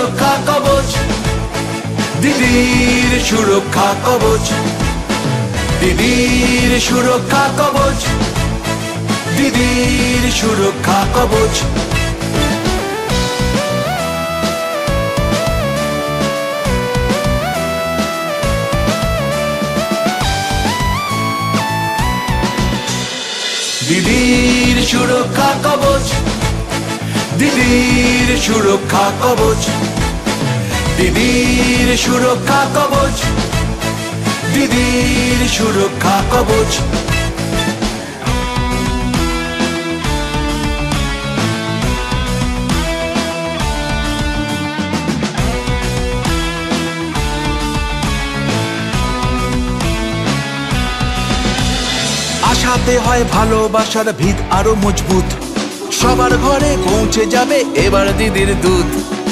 সুরক্ষা কবচ, দিদির সুরক্ষা কবচ, দিদির সুরক্ষা কবচ, দিদির সুরক্ষা কবচ। দিদির সুরক্ষা কবচ, দিদির সুরক্ষা কবচ, দিদির সুরক্ষা কবচ, দিদির সুরক্ষা কবচ। আশাতে হয় ভালোবাসার ভিত আরো মজবুত, সবার ঘরে পৌঁছে যাবে এবার দিদির দুধ।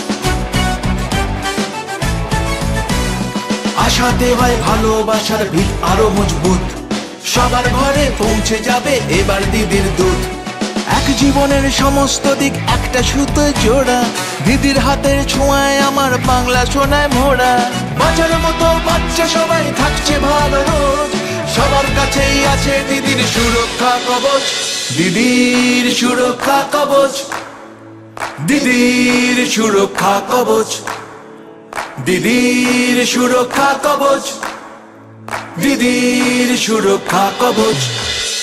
আশাতে হয় ভালোবাসার ভিত আরো মজবুত, সবার ঘরে পৌঁছে যাবে এবার দিদির দুধ। এক জীবনের সমস্ত দিক একটা সুতো জোড়া, দিদির হাতের ছোঁয়ায় আমার বাংলা সোনায় মোড়া। বাঁচার মতো বাচ্চা সবাই থাকছে ভালো রোজ, সবার কাছেই আছে দিদির সুরক্ষা কবচ, দিদির সুরক্ষা কবচ, দিদির সুরক্ষা কবচ, দিদির সুরক্ষা কবচ, দিদির সুরক্ষা কবচ।